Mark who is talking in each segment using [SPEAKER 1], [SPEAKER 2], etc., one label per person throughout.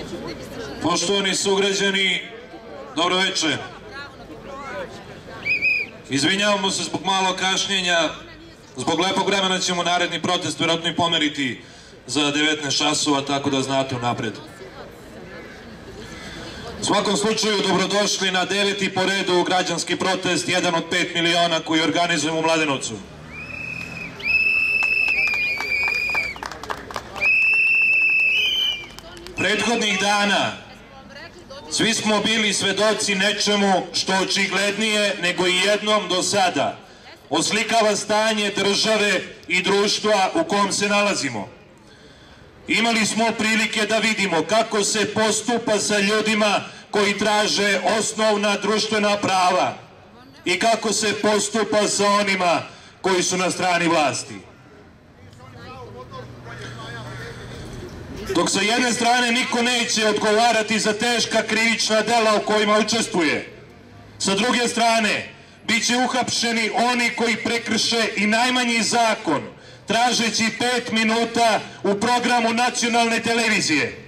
[SPEAKER 1] Poštovani sugrađani, dobro večer. Izvinjavamo se zbog malo kašnjenja, zbog lepog vremena ćemo naredni protest vjerojatno i pomeriti za 19 časova, tako da znate unapred. U svakom slučaju, dobrodošli na 9. po redu građanski protest, jedan od 5 miliona koji organizujemo u Mladenovcu. Prethodnih dana svi smo bili svedoci nečemu što očiglednije nego i jednom do sada oslikava stanje države i društva u kom se nalazimo. Imali smo prilike da vidimo kako se postupa sa ljudima koji traže osnovna društvena prava i kako se postupa sa onima koji su na strani vlasti. Dok sa jedne strane niko neće odgovarati za teška krivična dela u kojima učestvuje, sa druge strane biće uhapšeni oni koji prekrše i najmanji zakon, tražeći 5 minuta u programu nacionalne televizije.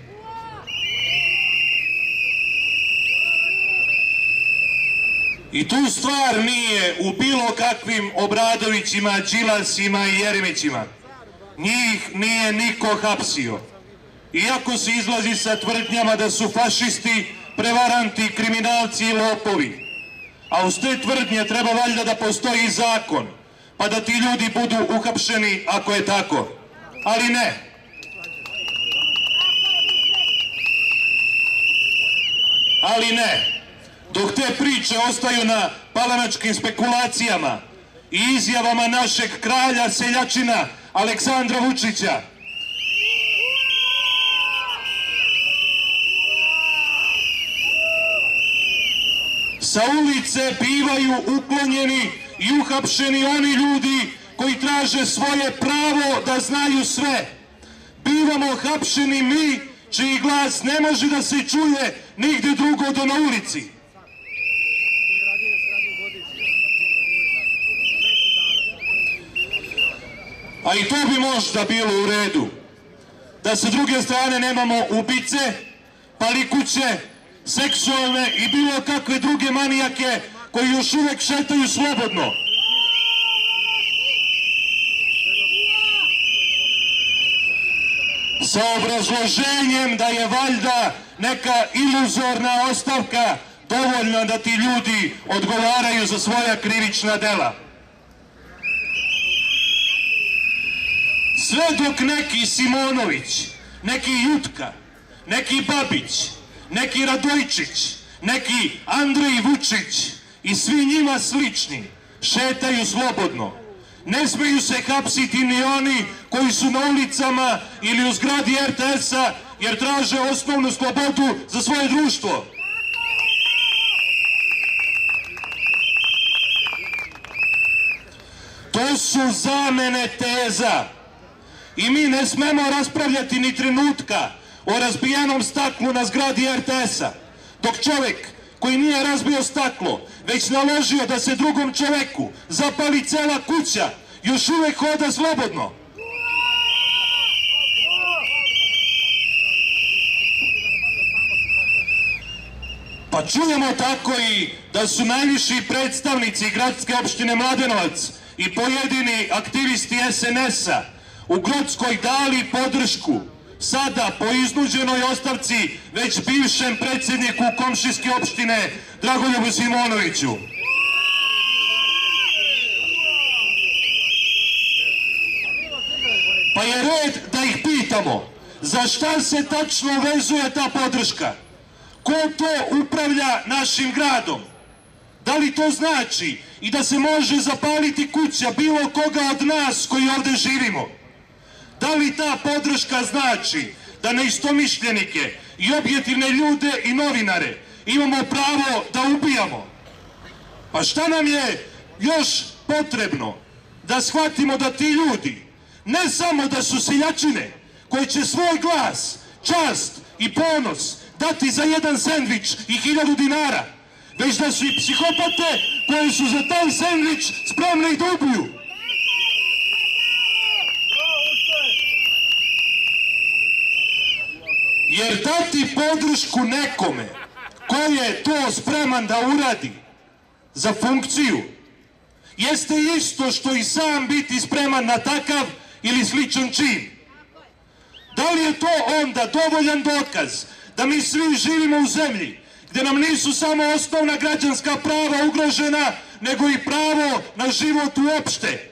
[SPEAKER 1] I tu stvar nije u bilo kakvim Obradovićima, Đilasima i Jeremićima. Njih nije niko hapsio. Iako se izlazi sa tvrdnjama da su fašisti, prevaranti, kriminalci i lopovi. A uz te tvrdnje treba valjda da postoji zakon, pa da ti ljudi budu uhapšeni ako je tako. Ali ne. Ali ne. Dok te priče ostaju na palanačkim spekulacijama i izjavama našeg kralja seljačina Aleksandra Vučića, sa ulice bivaju uklonjeni i uhapšeni oni ljudi koji traže svoje pravo da znaju sve. Bivamo hapšeni mi čiji glas ne može da se čuje nigde drugo do na ulici. A i to bi možda bilo u redu. Da sa druge strane nemamo ubice, palikuće, seksualne i bilo kakve druge manijake koji još uvek šetaju slobodno. Sa obrazloženjem da je valjda neka iluzorna ostavka dovoljna da ti ljudi odgovaraju za svoja krivična dela. Sve dok neki Simonović, neki Jutka, neki Babić, neki Radojčić, neki Andrej Vučić i svi njima slični šetaju slobodno. Ne smeju se hapsiti ni oni koji su na ulicama ili u zgradi RTS-a jer traže osnovnu slobodu za svoje društvo. To su zamene teza i mi ne smemo raspravljati ni trenutka o razbijenom staklu na zgradi RTS-a, dok čovjek koji nije razbio staklo, već naložio da se drugom čoveku zapali cela kuća, još uvek hoda slobodno. Pa čujemo tako i da su najviši predstavnici gradske opštine Mladenovac i pojedini aktivisti SNS-a u Grockoj dali podršku sada po iznuđenoj ostavci već bivšem predsjedniku komšijske opštine Dragoljubu Simonoviću. Pa je red da ih pitamo za šta se tačno vezuje ta podrška? Ko to upravlja našim gradom? Da li to znači i da se može zapaliti kuća bilo koga od nas koji ovde živimo? Da li ta podrška znači da neistomišljenike i objektivne ljude i novinare imamo pravo da ubijamo? Pa šta nam je još potrebno da shvatimo da ti ljudi ne samo da su seljačine koje će svoj glas, čast i ponos dati za jedan sendvič i 1000 dinara, već da su i psihopate koje su za taj sendvič spremne i da ubiju. Jer dati podršku nekome ko je to spreman da uradi za funkciju jeste isto što i sam biti spreman na takav ili sličan čin. Da li je to onda dovoljan dokaz da mi svi živimo u zemlji gde nam nisu samo osnovna građanska prava ugrožena, nego i pravo na život uopšte?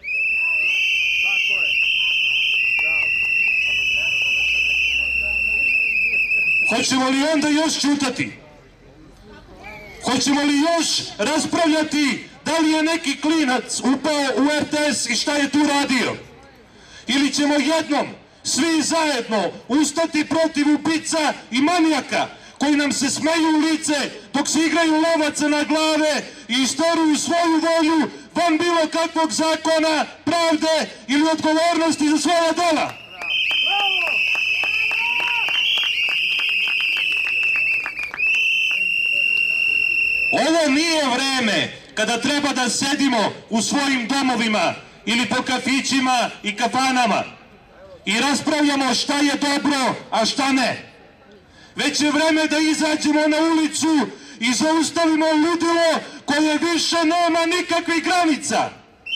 [SPEAKER 1] Hoćemo li onda još ćutati? Hoćemo li još raspravljati da li je neki klinac upao u RTS i šta je tu radio? Ili ćemo jednom svi zajedno ustati protiv ubica i manijaka koji nam se smeju u lice dok se igraju lovaca na glave i istoruju svoju volju van bilo kakvog zakona, pravde ili odgovornosti za svoja dela? Ovo nije vreme kada treba da sedimo u svojim domovima ili po kafićima i kafanama i raspravljamo šta je dobro, a šta ne. Već je vreme da izađemo na ulicu i zaustavimo ludilo koje više nema nikakvih granica.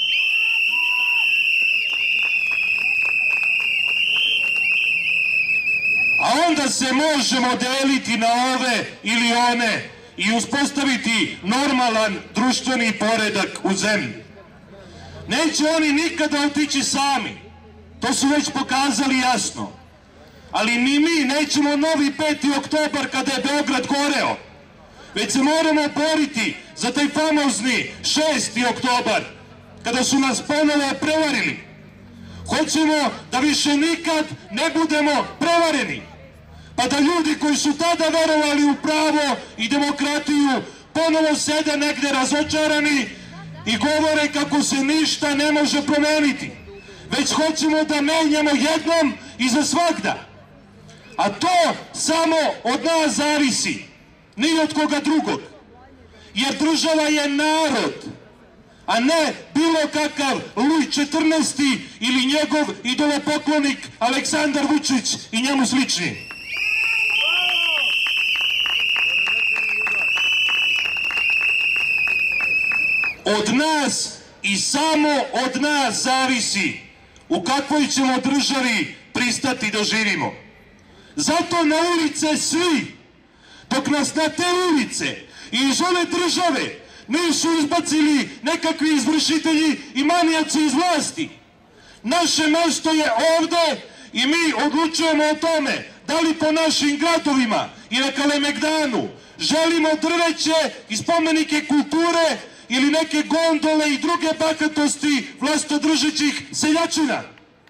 [SPEAKER 1] A onda se možemo deliti na ove ili one i uspostaviti normalan društveni poredak u zemlji. Neće oni nikada otići sami, to su već pokazali jasno. Ali ni mi nećemo novi 5. oktobar kada je Beograd goreo, već se moramo boriti za taj famozni 6. oktobar kada su nas ponovo prevarili. Hoćemo da više nikad ne budemo prevareni, pa da ljudi koji su tada verovali u pravo i demokratiju ponovo sede negde razočarani i govore kako se ništa ne može promeniti. Već hoćemo da menjamo jednom i za svagda. A to samo od nas zavisi, ni od koga drugog. Jer država je narod, a ne bilo kakav Luj XIV ili njegov idolopoklonik Aleksandar Vučić i njemu slični. Od nas i samo od nas zavisi u kakvoj ćemo državi pristati da živimo. Zato na ulice svi, dok nas na te ulice i iz ove države nisu izbacili nekakvi izvršitelji i manijaci iz vlasti. Naše mesto je ovde i mi odlučujemo o tome da li po našim gradovima i na Kalemegdanu želimo drveće i spomenike kulture ili neke gondole i druge bahatosti vlastodržećih seljačina.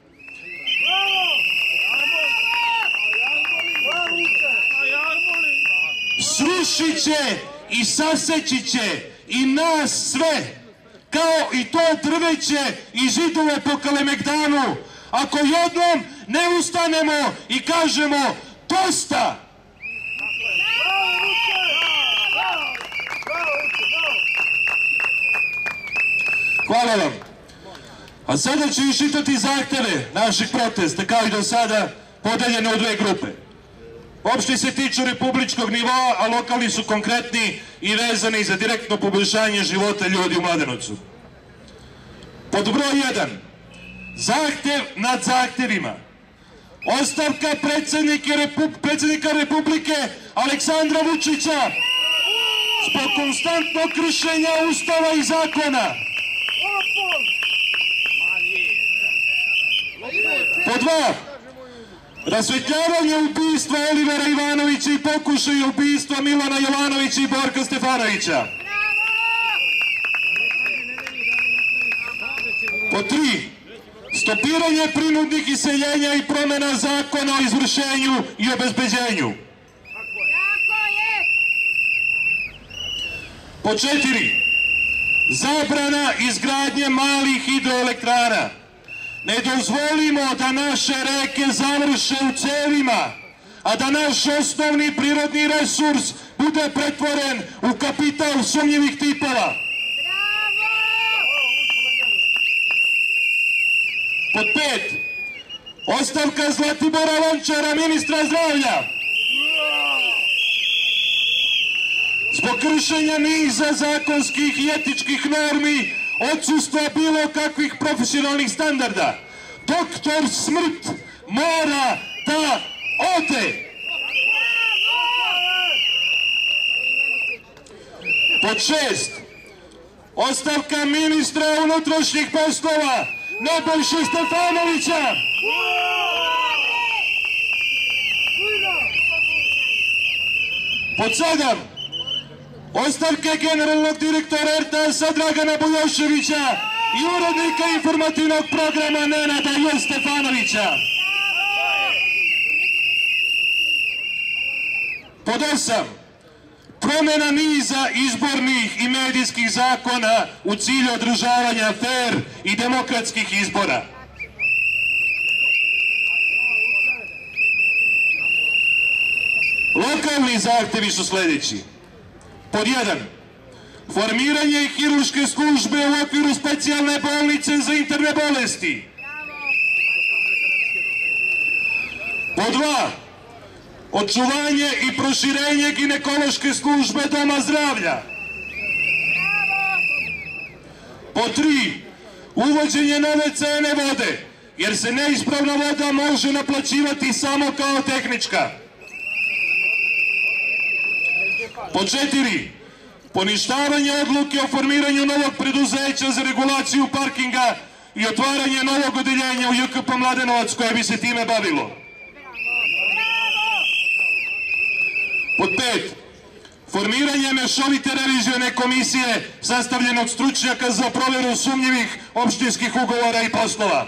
[SPEAKER 1] Srušit će i saseći će i nas sve, kao i to drveće i zidove po Kalemegdanu, ako jednom ne ustanemo i kažemo dosta. Hvala vam. A sada ću iščitati zahteve naših protesta, kao i do sada, podeljene u dve grupe. Opšti se tiču republičkog nivoa, a lokalni su konkretni i vezani za direktno poboljšanje života ljudi u Mladenovcu. Pod broj 1. Zahtev nad zahtevima. Ostavka predsjednika Republike Aleksandra Vučića zbog konstantnog kršenja Ustava i zakona. Pod 2. Rasvetljavanje ubistva Olivera Ivanovića i pokušaj ubistva Milana Jovanovića i Borka Stefanovića. Pod 3. Stopiranje prinudnih iseljenja i promjena zakona o izvršenju i obezbeđenju. Pod 4. Zabrana izgradnje malih hidroelektrana. Ne dozvolimo da naše reke završe u cevima, a da naš osnovni prirodni resurs bude pretvoren u kapital sumnjivih tipova. Pod 5. Ostavka Zlatibora Lončara, ministra zdravlja. zbog kršenja niza zakonskih i etičkih normi, odsustva bilo kakvih profesionalnih standarda. Doktor Smrt mora da ode. Pod 6. Ostavka ministra unutrašnjih poslova Nebojše Stefanovića. Pod 7. Ostavke generalnog direktora RTS-a Dragana Bujoševića i urednika informativnog programa Nenada J. Stefanovića. Pod 8. Promjena niza izbornih i medijskih zakona u cilju održavanja fer i demokratskih izbora. Lokalni zahtevi su sljedeći. Pod 1. Formiranje hirurške službe u okviru specijalne bolnice za interne bolesti. Pod 2. Očuvanje i proširenje ginekološke službe doma zdravlja. Pod 3. Uvođenje nove cene vode, jer se neispravna voda može naplaćivati samo kao tehnička. Pod 4. Poništavanje odluke o formiranju novog preduzeća za regulaciju parkinga i otvaranje novog odeljenja u JKP Mladenovac koje bi se time bavilo. Pod 5. Formiranje mešovite revizione komisije sastavljenog stručnjaka za provjeru sumnjivih opštinskih ugovora i poslova.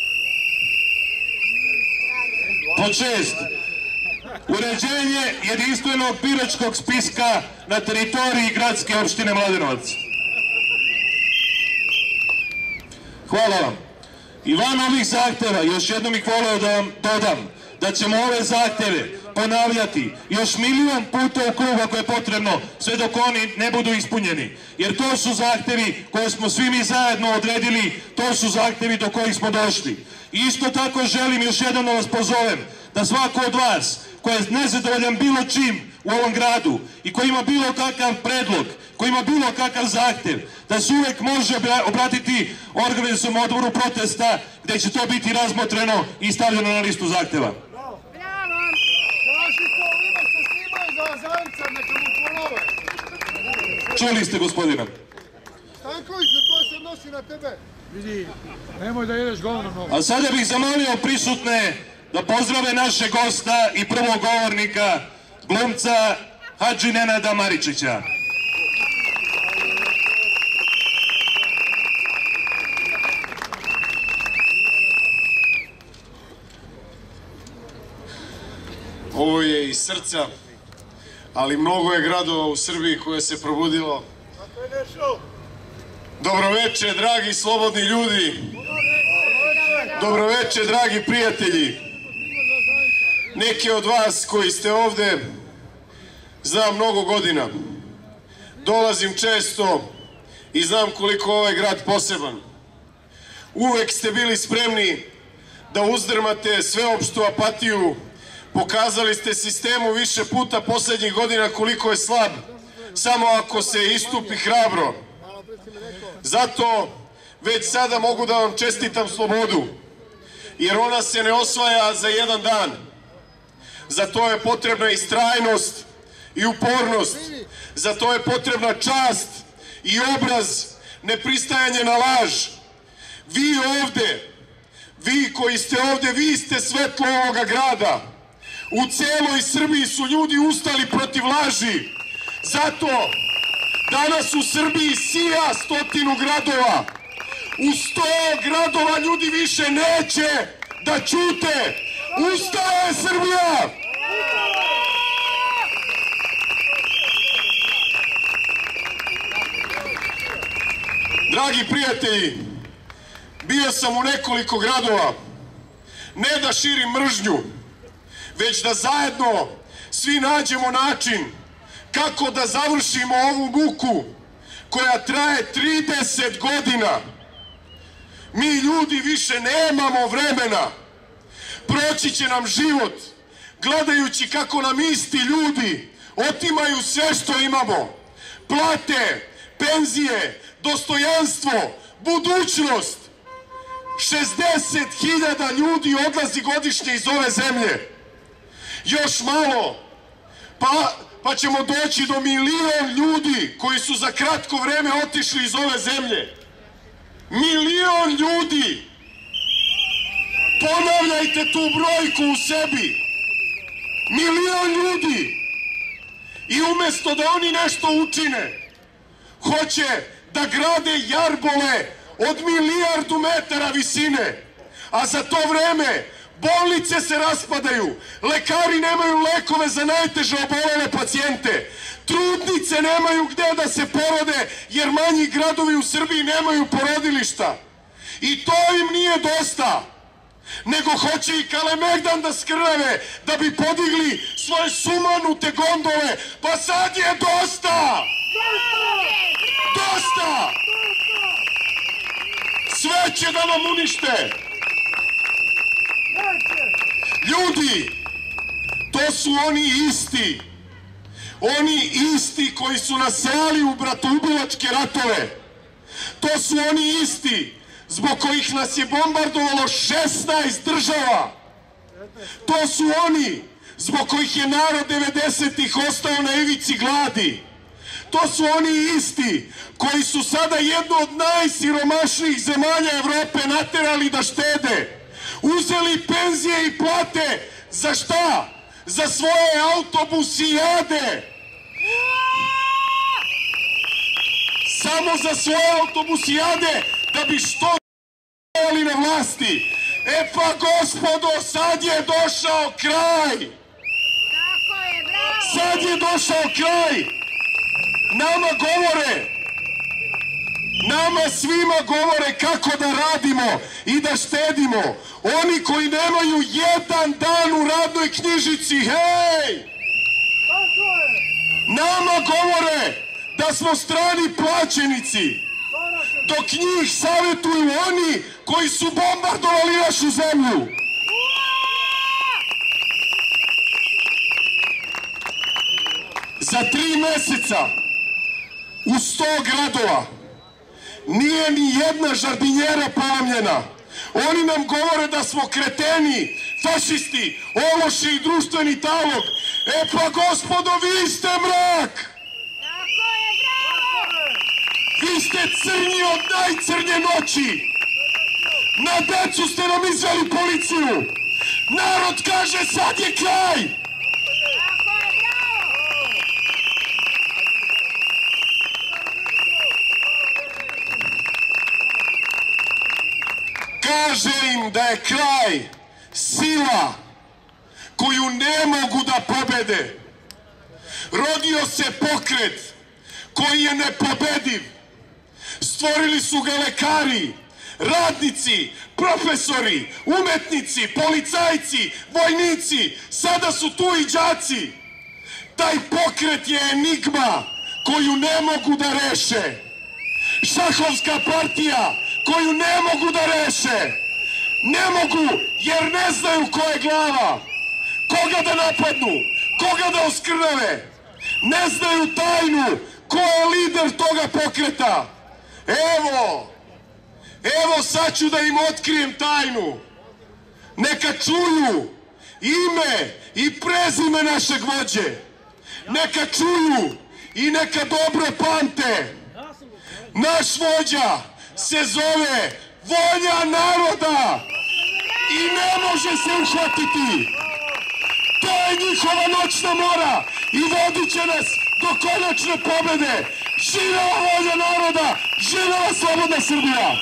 [SPEAKER 1] Pod 6. Uređenje jedinstvenog biračkog spiska na teritoriji gradske opštine Mladenovac. Hvala vam. I van ovih zahteva, još jednom ih voleo da vam dodam, da ćemo ove zahteve ponavljati još milion puta u krug ako je potrebno, sve dok oni ne budu ispunjeni. Jer to su zahtevi koje smo svi mi zajedno odredili, to su zahtevi do kojih smo došli. I isto tako želim još jednom da vas pozovem da svako od vas koji je nezadovoljan bilo čim u ovom gradu i koji ima bilo kakav predlog, koji ima bilo kakav zahtev, da se uvek može obratiti organizacionom odboru protesta gde će to biti razmotreno i stavljeno na listu zahteva. Čuli ste, gospodina.
[SPEAKER 2] Stankoviću, to se odnosi na tebe. Vidi, nemoj da jedeš govno mnogo.
[SPEAKER 1] A sada bih zamolio prisutne da pozdrave naše gosta i prvog govornika, glumca Hadži Nenada Maričića.
[SPEAKER 3] Ovo je iz srca, ali mnogo je gradova u Srbiji koje se probudilo. Dobroveče, dragi slobodni ljudi. Dobroveče, dragi prijatelji. Neki od vas koji ste ovde znam mnogo godina. Dolazim često i znam koliko ovaj grad poseban. Uvek ste bili spremni da uzdrmate sveopštu apatiju. Pokazali ste sistemu više puta poslednjih godina koliko je slab, samo ako se istupi hrabro. Zato već sada mogu da vam čestitam slobodu, jer ona se ne osvaja za jedan dan. Za to je potrebna istrajnost i upornost, za to je potrebna čast i obraz, nepristajanje na laž. Vi ovde, vi koji ste ovde, vi ste svetlo ovoga grada. U celoj Srbiji su ljudi ustali protiv laži. Zato danas u Srbiji sija 100 gradova. U 100 gradova ljudi više neće da ćute. Ustaje Srbija! Dragi prijatelji, bio sam u nekoliko gradova. Ne da širim mržnju, već da zajedno svi nađemo način kako da završimo ovu muku koja traje 30 godina. Mi ljudi više nemamo vremena. Proći će nam život gledajući kako nam isti ljudi otimaju sve što imamo, plate, penzije, dostojanstvo, budućnost. 60.000 ljudi odlazi godišnje iz ove zemlje. Još malo, pa ćemo doći do 1 milion ljudi koji su za kratko vreme otišli iz ove zemlje. 1 milion ljudi! Ponavljajte tu brojku u sebi. 1 milion ljudi! I umjesto da oni nešto učine, hoće da grade jarbole od 1 milijardu metara visine, a za to vreme bolnice se raspadaju, lekari nemaju lekove za najteže obolele pacijente, trudnice nemaju gde da se porode jer manji gradovi u Srbiji nemaju porodilišta. I to im nije dosta, nego hoće i Kalemegdan da skrnave da bi podigli svoje sumanute gondole. Pa sad je dosta! Dosta! Sve će da vam unište! Ljudi, to su oni isti koji su naseli u bratoubilačke ratove. To su oni isti zbog kojih nas je bombardovalo 16 država. To su oni zbog kojih je narod 90-ih ostao na ivici gladi. To su oni isti koji su sada jednu od najsiromašnijih zemalja Evrope naterali da štede. Uzeli penzije i plate. Za šta? Za svoje autobusijade. Samo za svoje autobusijade da bi što stajali na vlasti. E pa gospodo, sad je došao kraj. Sad je došao kraj. Nama svima govore kako da radimo i da štedimo. Oni koji nemaju jedan dan u radnoj knjižici, hej! Nama govore da smo strani plaćenici, dok njih savjetuju oni koji su bombardovali našu zemlju. Za 3 meseca u 100 gradova nije ni jedna žardinjera polomljena. Oni nam govore da smo kreteni, fašisti, ološi i društveni talog. E pa gospodo, vi ste mrak! Vi ste crnji od najcrnje noći! Na decu ste nam izveli policiju! Narod kaže sad je kraj! Kaže im da je kraj sila koju ne mogu da pobede. Rodio se pokret koji je nepobediv. Stvorili su ga lekari, radnici, profesori, umetnici, policajci, vojnici, sada su tu i đaci. Taj pokret je enigma koju ne mogu da reše. Šahovska partija koju ne mogu da reše. Ne mogu jer ne znaju ko je glava, koga da napadnu, koga da oskrnave. Ne znaju tajnu ko je lider toga pokreta. Evo sad ću da im otkrijem tajnu. Neka čuju ime i prezime našeg vođe. Neka čuju i neka dobro pamte. Naš vođa se zove Volja naroda i ne može se uhvatiti. To je njihova noćna mora i vodit će nas do konačne pobede. Živela volja naroda, živela slobodna Srbija.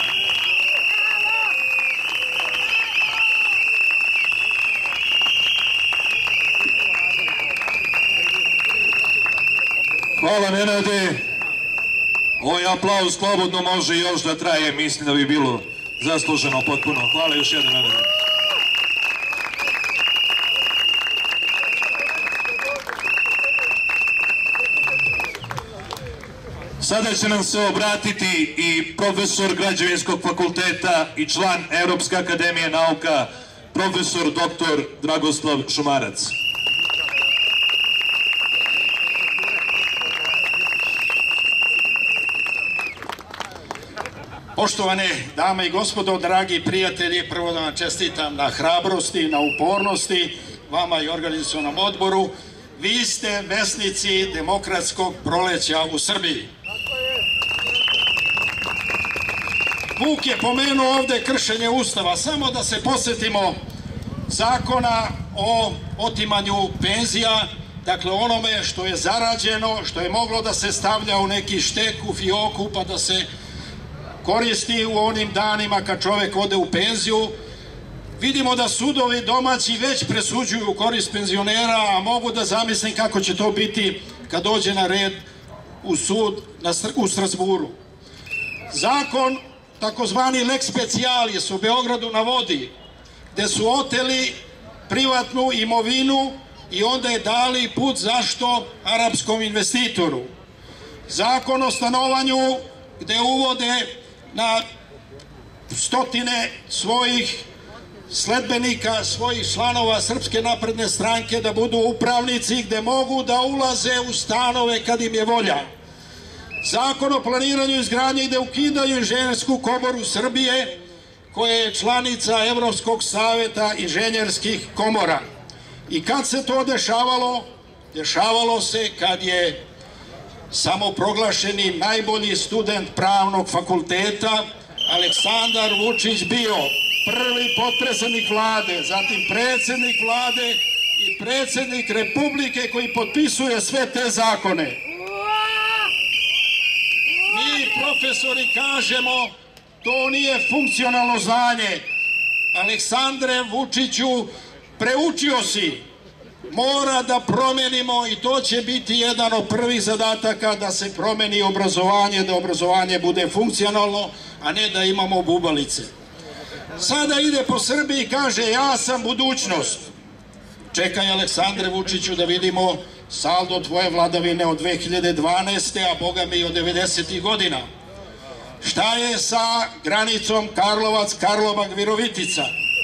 [SPEAKER 1] Hvala, Nenade. Ovaj aplauz slobodno može još da traje, mislim da bi bilo zasluženo potpuno. Hvala još jednom, Nenade. Sada će nam se obratiti i profesor Građevinskog fakulteta i član Evropske akademije nauka, profesor dr. Dragoslav Šumarac.
[SPEAKER 4] Poštovane dame i gospodo, dragi prijatelji, prvo da vam čestitam na hrabrosti, na upornosti, vama i organizacionom odboru. Vi ste vesnici demokratskog proleća u Srbiji. Vuk je pomenuo ovde kršenje Ustava. Samo da se podsjetimo zakona o otimanju penzija, dakle onome što je zarađeno, što je moglo da se stavlja u neki štek u fioku pa da se koristi u onim danima kad čovek ode u penziju. Vidimo da sudovi domaći već presuđuju u korist penzionera, a mogu da zamislim kako će to biti kad dođe na red u sud u Strazburu. Zakon, takozvani lex specialis u Beogradu na vodi, gde su oteli privatnu imovinu i onda je dali put zašto arapskom investitoru. Zakon o stanovanju gde uvode na stotine svojih sledbenika, svojih članova Srpske napredne stranke da budu upravnici gde mogu da ulaze u stanove kad im je volja. Zakon o planiranju i izgradnji gde ukidaju Inženjersku komoru Srbije koja je članica Evropskog saveta inženjerskih komora. I kad se to dešavalo? Dešavalo se kad je samoproglašeni najbolji student pravnog fakulteta Aleksandar Vučić bio prvi potpredsednik vlade, zatim predsednik vlade i predsednik Republike koji potpisuje sve te zakone. Mi profesori kažemo to nije funkcionalno znanje. Aleksandre Vučiću, preučio si, mora da promenimo i to će biti jedan od prvih zadataka da se promeni obrazovanje, da obrazovanje bude funkcionalno, a ne da imamo bubalice. Sada ide po Srbiji i kaže ja sam budućnost. Čekaj Aleksandre Vučiću da vidimo saldo tvoje vladavine od 2012. a boga mi od 90. godina. Šta je sa granicom Karlovac, Karlobag, Virovitica?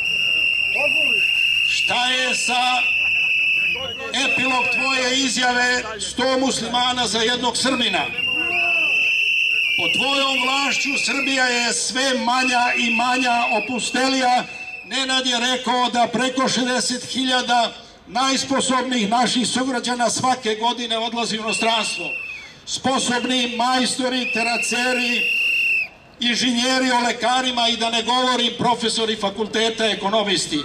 [SPEAKER 4] Šta je sa epilog tvoje izjave 100 muslimana za jednog Srbina? Pod tvojom vlašću Srbija je sve manja i manja, opustelija. Nenad je rekao da preko 60.000 najsposobnijih naših sugrađana svake godine odlazi u inostranstvo. Sposobni majstori, teraceri, inženjeri o lekarima i da ne govorim profesori fakulteta, ekonomisti.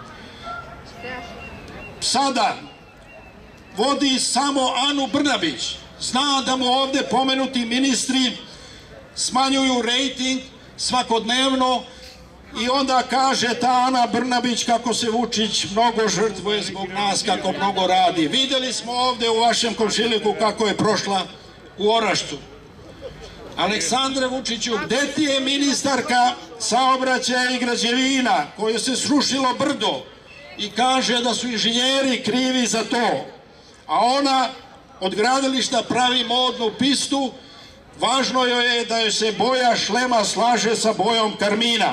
[SPEAKER 4] Sada vodi samo Anu Brnabić. Zna da mu ovde pomenuti ministri smanjuju rejting svakodnevno i onda kaže ta Ana Brnabić kako se Vučić mnogo žrtvuje zbog nas, kako mnogo radi. Videli smo ovde u vašem komšiliku kako je prošla u Orašcu. Aleksandre Vučiću, gde ti je ministarka saobraćaja i građevina koju se srušilo brdo i kaže da su inženjeri krivi za to, a ona od gradilišta pravi modnu pistu, važno joj je da joj se boja šlema slaže sa bojom karmina.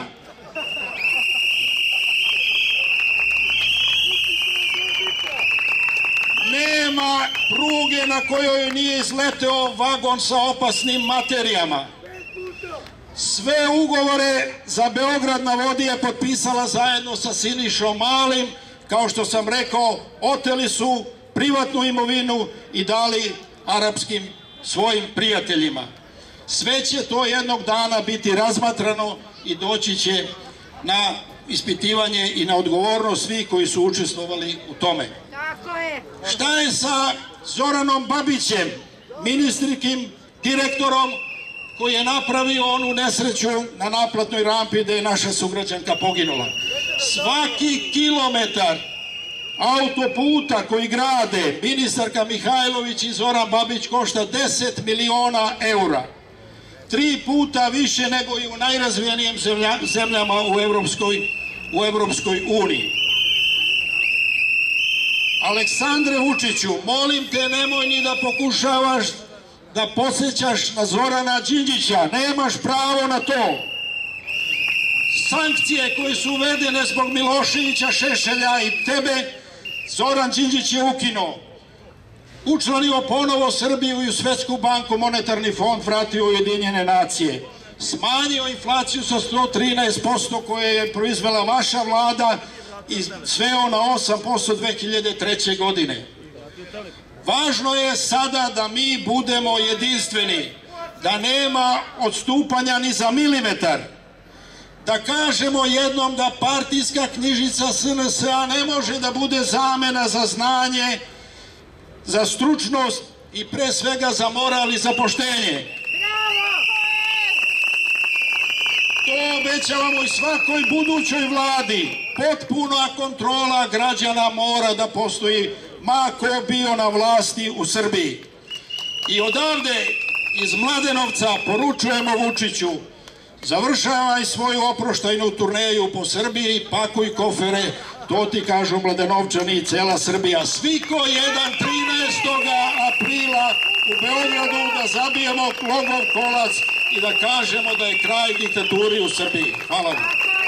[SPEAKER 4] Nema pruge na kojoj nije izleteo vagon sa opasnim materijama. Sve ugovore za Beograd na vodi je potpisala zajedno sa Sinišom Malim. Kao što sam rekao, oteli su privatnu imovinu i dali arapskim svojim prijateljima. Sve će to jednog dana biti razmatrano i doći će na ispitivanje i na odgovornost svih koji su učestvovali u tome. Šta je sa Zoranom Babićem, ministrikim direktorom koji je napravio onu nesreću na naplatnoj rampi gde je naša sugrađanka poginula? Svaki kilometar autoputa koji grade ministarka Mihajlović i Zoran Babić košta 10 miliona eura. 3 puta više nego i u najrazvijenijim zemljama u Evropskoj uniji. Aleksandre Vučiću, molim te, nemoj ni da pokušavaš da podsjećaš na Zorana Đinđića, nemaš pravo na to. Sankcije koje su uvedene zbog Miloševića, Šešelja i tebe, Zoran Đinđić je ukinuo. Učlanio ponovo Srbiju i u Svetsku banku, monetarni fond, vratio Ujedinjene nacije. smanjio inflaciju sa 113% koje je proizvela vaša vlada i sveo na 8% 2003. godine. Važno je sada da mi budemo jedinstveni, da nema odstupanja ni za milimetar, da kažemo jednom da partijska knjižica SNS-a ne može da bude zamena za znanje, za stručnost i pre svega za moral i za poštenje. To obećavamo i svakoj budućoj vladi. Potpuna kontrola građana mora da postoji, ma ko bio na vlasti u Srbiji. I odavde iz Mladenovca poručujemo Vučiću: završavaj svoju oproštajnu turneju po Srbiji, pakuj kofere, to ti kažu Mladenovčani i cela Srbija. Svi ko 13. aprila u Beogradu da zabijemo logov kolac i da kažemo da je kraj diktaturi u Srbiji. Hvala vam.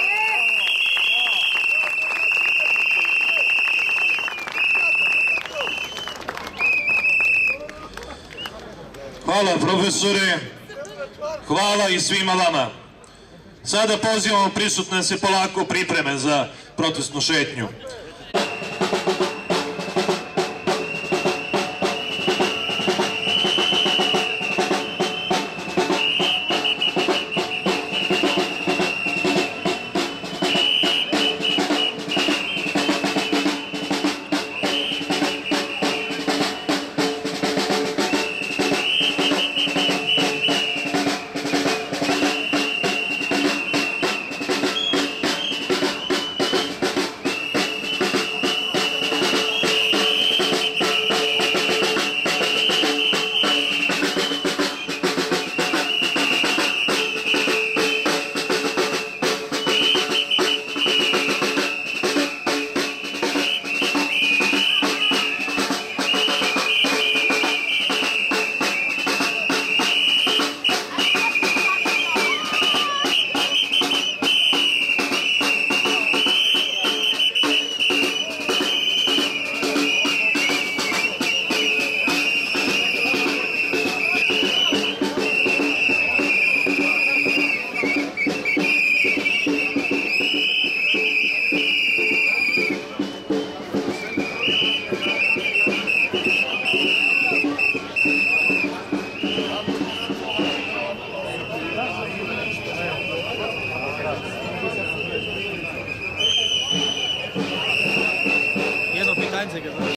[SPEAKER 1] Hvala profesore, hvala i svima vama. Sada pozivamo prisutne da se polako pripreme za protestnu šetnju.